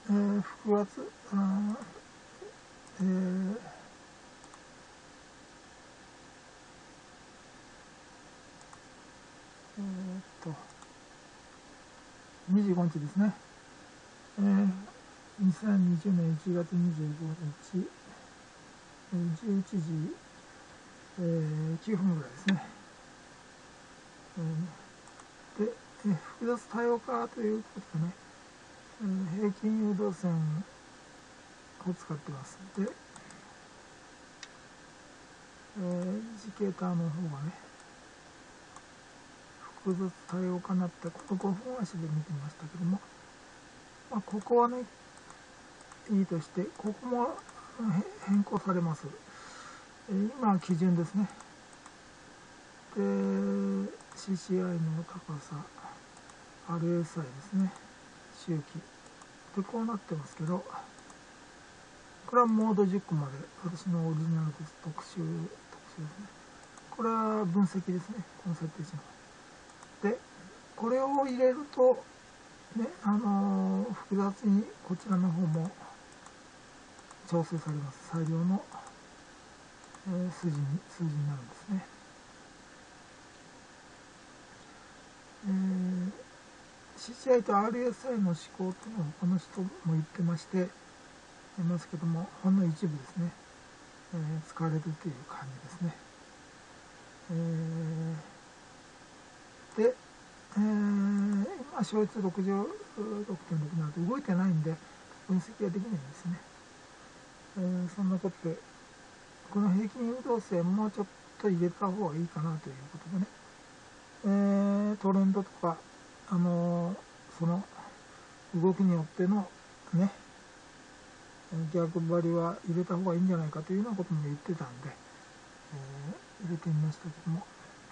腹圧、25日ですね。2020年1月25日、11時、9分ぐらいですね。で、複雑多様化ということでね、平均誘導線を使ってます。で、インジケーターの方がね、複雑多様化になって、この5分足で見てみましたけども、まあ、ここはね、いいとして、ここも変更されます。今、基準ですね。で、CCI の高さ、RSI ですね、周期。で、こうなってますけど、これはモード10個まで、私のオリジナルです。特集ですね。これは分析ですね、この設定値の。で、これを入れると、ね、複雑にこちらの方も調整されます。最良の、数字になるんですね。CCI と RSI の思考というのは他の人も言ってまして、いますけども、ほんの一部ですね、使われるという感じですね。で、今、勝率66.6なので動いてないんで、分析ができないんですね。そんなことで、この平均誘導線もちょっと入れた方がいいかなということでね、トレンドとか、その動きによってのね、逆張りは入れた方がいいんじゃないかというようなことも言ってたんで、入れてみましたけども、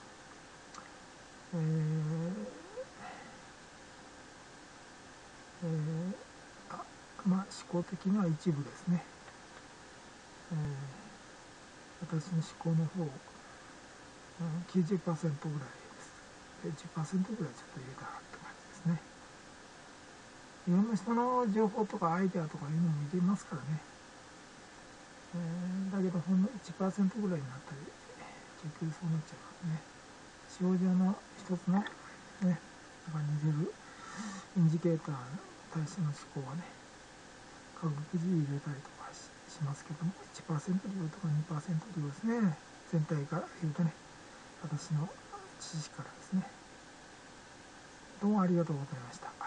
まあ思考的には一部ですね、私の思考の方、90% ぐらいです。で、10% ぐらいちょっと入れたなって感じですね。いろんな人の情報とかアイデアとかいうのも入れますからね。だけどほんの 1% ぐらいになったり、結局そうなっちゃいますね。使用上の一つのね、なんか似てるインジケーターに対しての思考はね、科学字入れたりとかしますけども、1% 利用とか 2% 利用ですね。全体から言うとね、私の知識からですね。どうもありがとうございました。